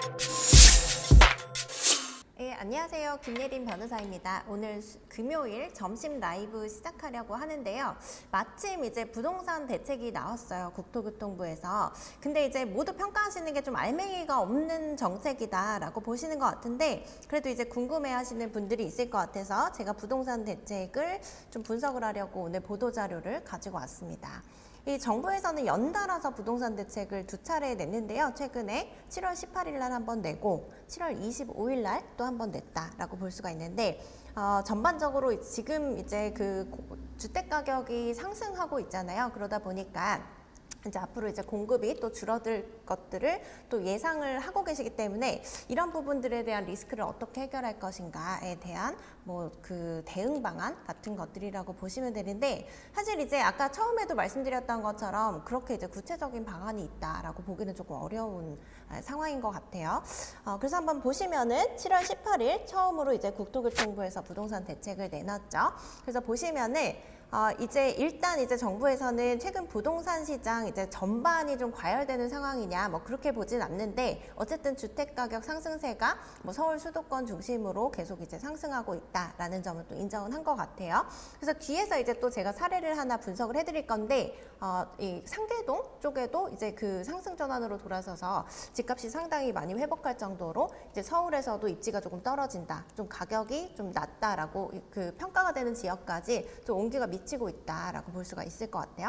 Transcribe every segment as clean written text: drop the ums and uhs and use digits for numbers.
네, 안녕하세요. 김예린 변호사입니다. 오늘 금요일 점심 라이브 시작하려고 하는데요. 마침 이제 부동산 대책이 나왔어요. 국토교통부에서. 근데 이제 모두 평가하시는 게 좀 알맹이가 없는 정책이다라고 보시는 것 같은데, 그래도 이제 궁금해하시는 분들이 있을 것 같아서 제가 부동산 대책을 좀 분석을 하려고 오늘 보도자료를 가지고 왔습니다. 이 정부에서는 연달아서 부동산 대책을 두 차례 냈는데요. 최근에 7월 18일 날 한번 내고 7월 25일 날 또 한번 냈다라고 볼 수가 있는데, 전반적으로 지금 이제 그 주택 가격이 상승하고 있잖아요. 그러다 보니까 이제 앞으로 이제 공급이 또 줄어들 것들을 또 예상을 하고 계시기 때문에 이런 부분들에 대한 리스크를 어떻게 해결할 것인가에 대한 뭐 그 대응 방안 같은 것들이라고 보시면 되는데, 사실 이제 아까 처음에도 말씀드렸던 것처럼 그렇게 이제 구체적인 방안이 있다라고 보기는 조금 어려운 상황인 것 같아요. 그래서 한번 보시면은 7월 18일 처음으로 이제 국토교통부에서 부동산 대책을 내놨죠. 그래서 보시면은 이제 일단 이제 정부에서는 최근 부동산 시장 이제 전반이 좀 과열되는 상황이냐 뭐 그렇게 보진 않는데, 어쨌든 주택 가격 상승세가 뭐 서울 수도권 중심으로 계속 이제 상승하고 있다라는 점을 또 인정은 한 것 같아요. 그래서 뒤에서 이제 또 제가 사례를 하나 분석을 해드릴 건데, 이 상계동 쪽에도 이제 그 상승 전환으로 돌아서서 집값이 상당히 많이 회복할 정도로 이제 서울에서도 입지가 조금 떨어진다, 좀 가격이 좀 낮다라고 그 평가가 되는 지역까지 좀 온기가 미치고 있다라고 볼 수가 있을 것 같아요.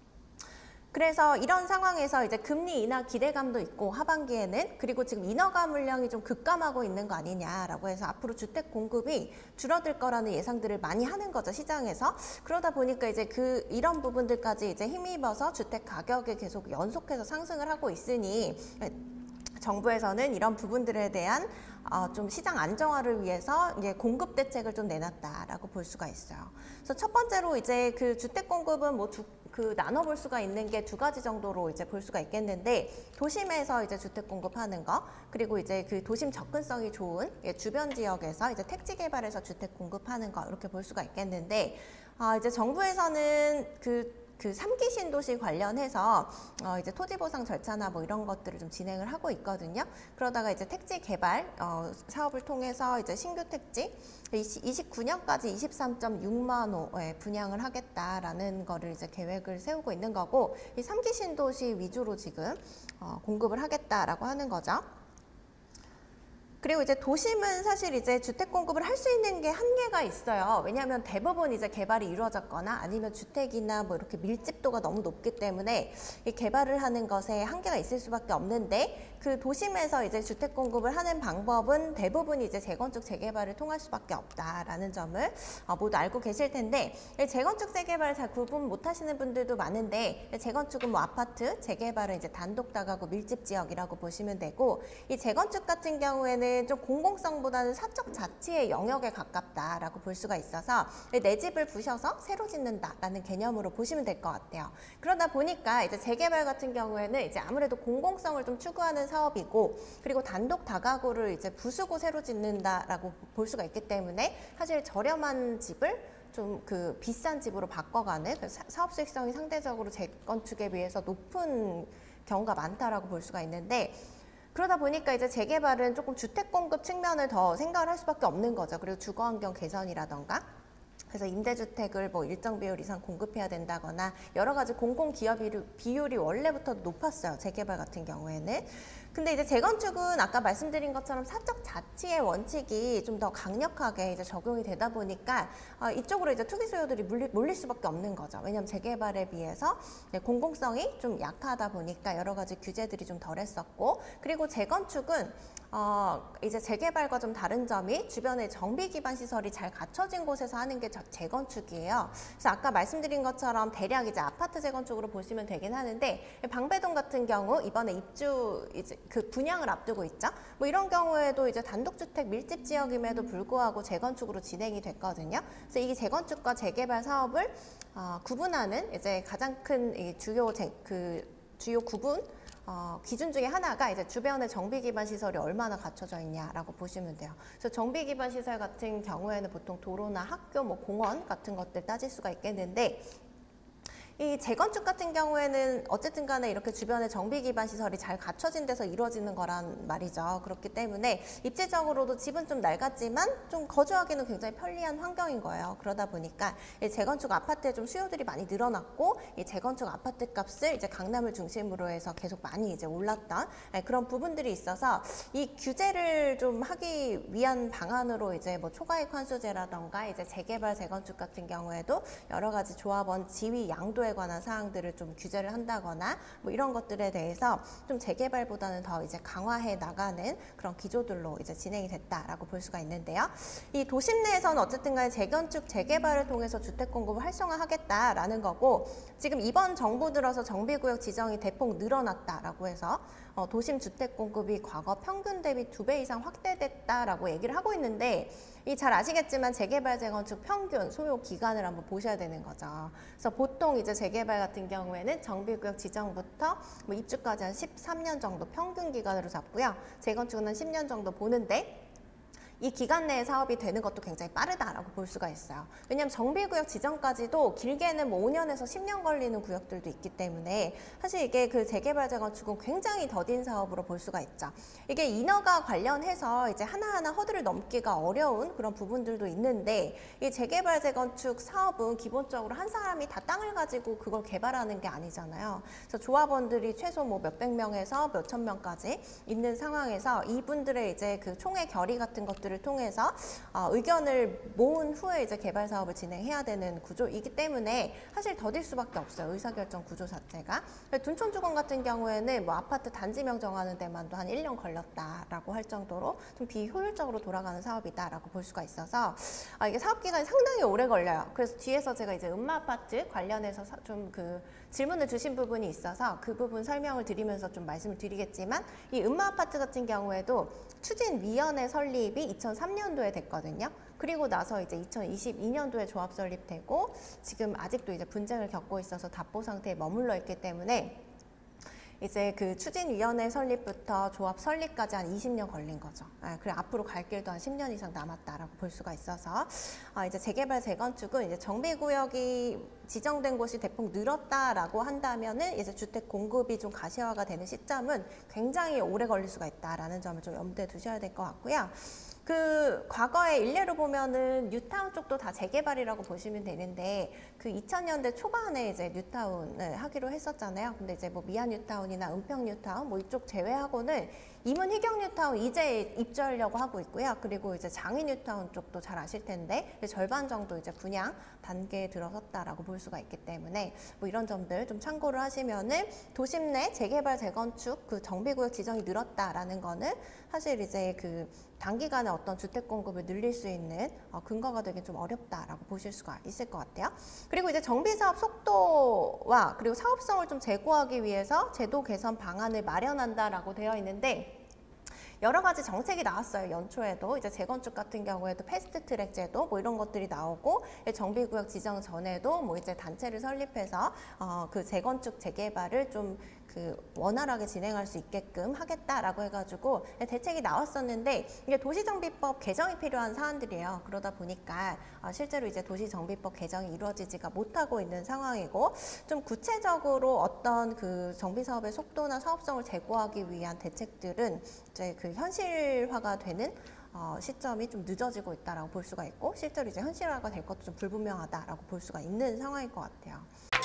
그래서 이런 상황에서 이제 금리 인하 기대감도 있고 하반기에는, 그리고 지금 인허가 물량이 좀 급감하고 있는 거 아니냐라고 해서 앞으로 주택 공급이 줄어들 거라는 예상들을 많이 하는 거죠, 시장에서. 그러다 보니까 이제 이런 부분들까지 이제 힘입어서 주택 가격이 계속 연속해서 상승을 하고 있으니, 정부에서는 이런 부분들에 대한 좀 시장 안정화를 위해서 이제 공급 대책을 좀 내놨다라고 볼 수가 있어요. 그래서 첫 번째로 이제 그 주택 공급은 뭐 나눠 볼 수가 있는 게 두 가지 정도로 이제 볼 수가 있겠는데, 도심에서 이제 주택 공급하는 거, 그리고 이제 그 도심 접근성이 좋은 주변 지역에서 이제 택지 개발해서 주택 공급하는 거, 이렇게 볼 수가 있겠는데, 이제 정부에서는 그 3기 신도시 관련해서 이제 토지보상 절차나 뭐 이런 것들을 좀 진행을 하고 있거든요. 그러다가 이제 택지 개발 사업을 통해서 이제 신규 택지 29년까지 23.6만 호에 분양을 하겠다라는 거를 이제 계획을 세우고 있는 거고, 이 3기 신도시 위주로 지금 공급을 하겠다라고 하는 거죠. 그리고 이제 도심은 사실 이제 주택 공급을 할 수 있는 게 한계가 있어요. 왜냐하면 대부분 이제 개발이 이루어졌거나 아니면 주택이나 뭐 이렇게 밀집도가 너무 높기 때문에 이 개발을 하는 것에 한계가 있을 수밖에 없는데, 그 도심에서 이제 주택 공급을 하는 방법은 대부분 이제 재건축 재개발을 통할 수밖에 없다라는 점을 모두 알고 계실 텐데, 재건축 재개발 잘 구분 못 하시는 분들도 많은데, 재건축은 뭐 아파트, 재개발은 이제 단독 다가구 밀집 지역이라고 보시면 되고, 이 재건축 같은 경우에는 좀 공공성보다는 사적 자치의 영역에 가깝다라고 볼 수가 있어서 내 집을 부셔서 새로 짓는다라는 개념으로 보시면 될 것 같아요. 그러다 보니까 이제 재개발 같은 경우에는 이제 아무래도 공공성을 좀 추구하는 사업이고, 그리고 단독 다가구를 이제 부수고 새로 짓는다라고 볼 수가 있기 때문에 사실 저렴한 집을 좀 그 비싼 집으로 바꿔가는 사업 수익성이 상대적으로 재건축에 비해서 높은 경우가 많다라고 볼 수가 있는데, 그러다 보니까 이제 재개발은 조금 주택 공급 측면을 더 생각을 할 수밖에 없는 거죠. 그리고 주거 환경 개선이라던가, 그래서 임대주택을 뭐 일정 비율 이상 공급해야 된다거나 여러 가지 공공기업 비율이 원래부터 높았어요, 재개발 같은 경우에는. 근데 이제 재건축은 아까 말씀드린 것처럼 사적 자치의 원칙이 좀 더 강력하게 이제 적용이 되다 보니까 이쪽으로 이제 투기 수요들이 몰릴 수밖에 없는 거죠. 왜냐하면 재개발에 비해서 공공성이 좀 약하다 보니까 여러 가지 규제들이 좀 덜했었고, 그리고 재건축은 이제 재개발과 좀 다른 점이 주변에 정비 기반 시설이 잘 갖춰진 곳에서 하는 게 재건축이에요. 그래서 아까 말씀드린 것처럼 대략 이제 아파트 재건축으로 보시면 되긴 하는데, 방배동 같은 경우 이번에 입주 이제 그 분양을 앞두고 있죠. 뭐 이런 경우에도 이제 단독주택 밀집 지역임에도 불구하고 재건축으로 진행이 됐거든요. 그래서 이 재건축과 재개발 사업을 구분하는 이제 가장 큰 이 주요 구분 기준 중에 하나가 이제 주변에 정비 기반 시설이 얼마나 갖춰져 있냐라고 보시면 돼요. 그래서 정비 기반 시설 같은 경우에는 보통 도로나 학교, 뭐 공원 같은 것들 따질 수가 있겠는데, 이 재건축 같은 경우에는 어쨌든 간에 이렇게 주변에 정비 기반 시설이 잘 갖춰진 데서 이루어지는 거란 말이죠. 그렇기 때문에 입지적으로도 집은 좀 낡았지만 좀 거주하기는 굉장히 편리한 환경인 거예요. 그러다 보니까 이 재건축 아파트에 좀 수요들이 많이 늘어났고, 이 재건축 아파트 값을 이제 강남을 중심으로 해서 계속 많이 이제 올랐던 그런 부분들이 있어서, 이 규제를 좀 하기 위한 방안으로 이제 뭐 초과이익 환수제라던가 이제 재개발 재건축 같은 경우에도 여러 가지 조합원 지위 양도에 관한 사항들을 좀 규제를 한다거나 뭐 이런 것들에 대해서 좀 재개발보다는 더 이제 강화해 나가는 그런 기조들로 이제 진행이 됐다라고 볼 수가 있는데요. 이 도심 내에서는 어쨌든 간에 재건축 재개발을 통해서 주택 공급을 활성화하겠다라는 거고, 지금 이번 정부 들어서 정비구역 지정이 대폭 늘어났다라고 해서 도심 주택 공급이 과거 평균 대비 2배 이상 확대됐다라고 얘기를 하고 있는데, 이 잘 아시겠지만 재개발 재건축 평균 소요 기간을 한번 보셔야 되는 거죠. 그래서 보통 이제 재개발 같은 경우에는 정비구역 지정부터 뭐 입주까지 한 13년 정도 평균 기간으로 잡고요. 재건축은 한 10년 정도 보는데, 이 기간 내에 사업이 되는 것도 굉장히 빠르다라고 볼 수가 있어요. 왜냐하면 정비구역 지정까지도 길게는 뭐 5년에서 10년 걸리는 구역들도 있기 때문에 사실 이게 그 재개발 재건축은 굉장히 더딘 사업으로 볼 수가 있죠. 이게 인허가 관련해서 이제 하나하나 허들을 넘기가 어려운 그런 부분들도 있는데, 이 재개발 재건축 사업은 기본적으로 한 사람이 다 땅을 가지고 그걸 개발하는 게 아니잖아요. 그래서 조합원들이 최소 뭐 몇백 명에서 몇천 명까지 있는 상황에서 이분들의 이제 그 총회 결의 같은 것들 을 통해서 의견을 모은 후에 이제 개발 사업을 진행해야 되는 구조이기 때문에 사실 더딜 수밖에 없어요. 의사결정 구조 자체가. 둔촌주공 같은 경우에는 뭐 아파트 단지명 정하는 데만도 한 1년 걸렸다라고 할 정도로 좀 비효율적으로 돌아가는 사업이다라고 볼 수가 있어서 이게 사업 기간이 상당히 오래 걸려요. 그래서 뒤에서 제가 이제 음마아파트 관련해서 좀 그 질문을 주신 부분이 있어서 그 부분 설명을 드리면서 좀 말씀을 드리겠지만, 이 음마아파트 같은 경우에도 추진위원회 설립이 2003년도에 됐거든요. 그리고 나서 이제 2022년도에 조합 설립되고 지금 아직도 이제 분쟁을 겪고 있어서 답보 상태에 머물러 있기 때문에 이제 그 추진위원회 설립부터 조합 설립까지 한 20년 걸린 거죠. 그리고 앞으로 갈 길도 한 10년 이상 남았다라고 볼 수가 있어서 이제 재개발 재건축은 이제 정비구역이 지정된 곳이 대폭 늘었다라고 한다면은 이제 주택 공급이 좀 가시화가 되는 시점은 굉장히 오래 걸릴 수가 있다라는 점을 좀 염두에 두셔야 될 것 같고요. 그 과거에 일례로 보면은 뉴타운 쪽도 다 재개발이라고 보시면 되는데, 그 2000년대 초반에 이제 뉴타운을 하기로 했었잖아요. 근데 이제 뭐 미안 뉴타운이나 은평 뉴타운 뭐 이쪽 제외하고는 이문 희경 뉴타운 이제 입주하려고 하고 있고요. 그리고 이제 장위 뉴타운 쪽도 잘 아실 텐데 절반 정도 이제 분양 단계에 들어섰다라고 볼 수가 있기 때문에 뭐 이런 점들 좀 참고를 하시면은 도심 내 재개발 재건축 그 정비구역 지정이 늘었다라는 거는 사실 이제 그 단기간에 어떤 주택 공급을 늘릴 수 있는 근거가 되긴 좀 어렵다라고 보실 수가 있을 것 같아요. 그리고 이제 정비사업 속도와 그리고 사업성을 좀 제고하기 위해서 제도 개선 방안을 마련한다라고 되어 있는데, 여러 가지 정책이 나왔어요. 연초에도 이제 재건축 같은 경우에도 패스트트랙 제도 뭐 이런 것들이 나오고, 정비구역 지정 전에도 뭐 이제 단체를 설립해서 그 재건축 재개발을 좀 그 원활하게 진행할 수 있게끔 하겠다라고 해가지고 대책이 나왔었는데, 이게 도시정비법 개정이 필요한 사안들이에요. 그러다 보니까 실제로 이제 도시정비법 개정이 이루어지지가 못하고 있는 상황이고, 좀 구체적으로 어떤 그 정비사업의 속도나 사업성을 제고하기 위한 대책들은 이제 그 현실화가 되는 시점이 좀 늦어지고 있다라고 볼 수가 있고, 실제로 이제 현실화가 될 것도 좀 불분명하다라고 볼 수가 있는 상황일 것 같아요.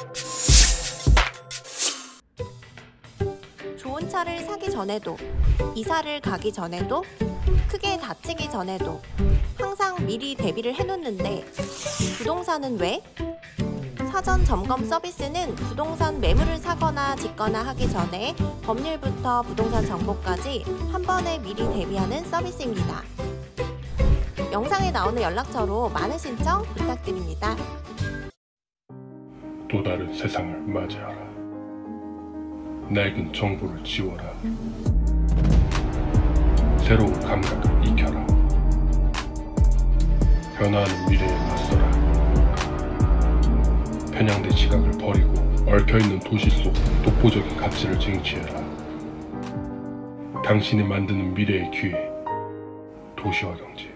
좋은 차를 사기 전에도, 이사를 가기 전에도, 크게 다치기 전에도 항상 미리 대비를 해놓는데 부동산은 왜? 사전 점검 서비스는 부동산 매물을 사거나 짓거나 하기 전에 법률부터 부동산 정보까지 한 번에 미리 대비하는 서비스입니다. 영상에 나오는 연락처로 많은 신청 부탁드립니다. 또 다른 세상을 맞이하라. 낡은 정보를 지워라. 새로운 감각을 익혀라. 변화하는 미래에 맞서라. 편향된 시각을 버리고 얽혀있는 도시 속 독보적인 가치를 쟁취해라. 당신이 만드는 미래의 기회, 도시화 경제.